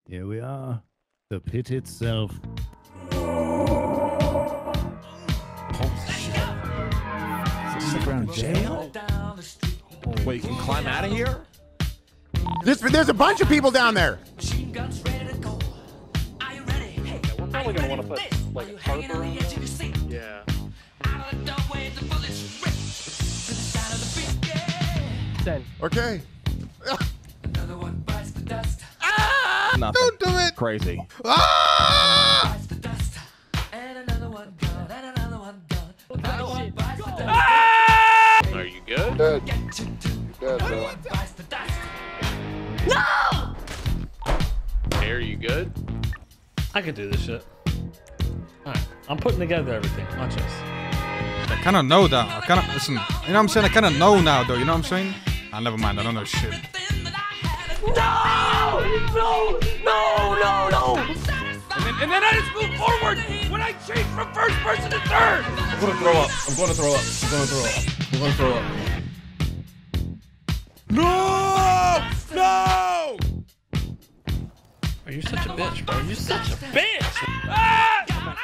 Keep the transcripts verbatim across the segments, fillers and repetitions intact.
Here we are. The pit itself. Underground jail? Wait, you can climb out of here? There's, there's a bunch of people down there. Yeah, we're probably gonna want to put like Harper in there. Yeah. Ten. Okay. Nothing. Don't do it. Crazy. Ah! Are you good? Dead. Dead, bro. Hey, are you good? I could do this shit. Alright, I'm putting together everything. Watch this. I kind of know that. I kind of listen. You know what I'm saying? I kind of know now, though. You know what I'm saying? Ah, never mind. I don't know shit. No! No! No! No! No! And then, and then I just move forward when I change from first person to third. I'm gonna throw up. I'm gonna throw up. I'm gonna throw up. I'm gonna throw up. No! No! Are you such a bitch, bro? You such a bitch! Ah!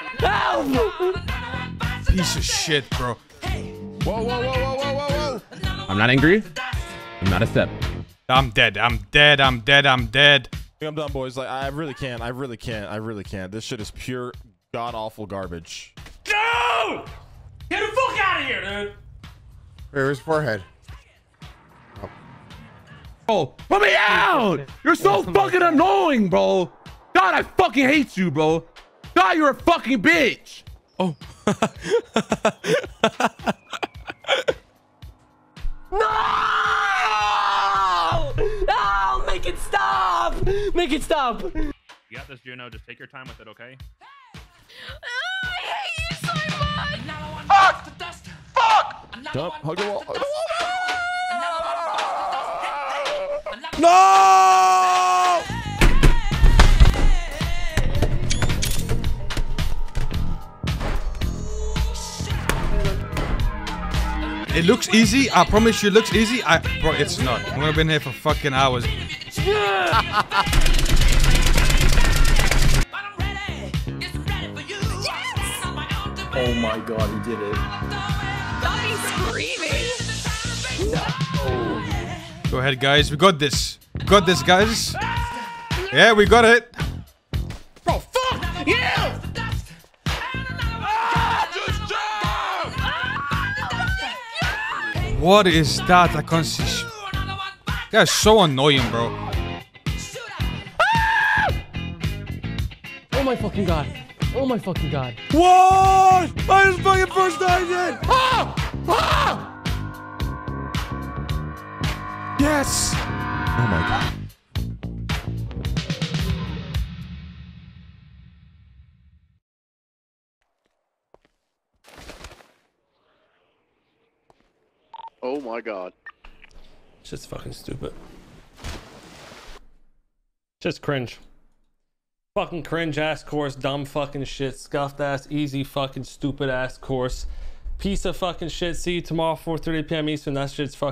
Help! Piece of shit, bro. Whoa, whoa, whoa, whoa, whoa, whoa, whoa. I'm not angry. I'm not a step. I'm dead. I'm dead. I'm dead. I'm dead. I'm done, boys. Like, I really can't. I really can't. I really can't. This shit is pure god-awful garbage. No! Get the fuck out of here, dude! Where's forehead? Oh, put me out! You're so fucking annoying, bro. God, I fucking hate you, bro. God, you're a fucking bitch. Oh. No! No! Make it stop! Make it stop! You got this, Juno. Just take your time with it, okay? I hate you so much! Fuck! Fuck! Jump. Hug the wall. Hug the wall. No! It looks easy. I promise you, it looks easy. I, bro, it's not. I'm gonna be in here for fucking hours. Oh my god, he did it. He's screaming! Go ahead, guys. We got this. We got this, guys. Yeah, we got it. Bro, fuck you! What is that? I can't see. Sh That's so annoying, bro. Oh my fucking god. Oh my fucking god. What? I just fucking first died it. Ah! Ah! Yes. Oh my god. Oh my god. It's just fucking stupid. Just cringe. Fucking cringe ass course, dumb fucking shit, scuffed ass, easy fucking stupid ass course. Piece of fucking shit. See you tomorrow, four thirty p m Eastern. That shit's fucking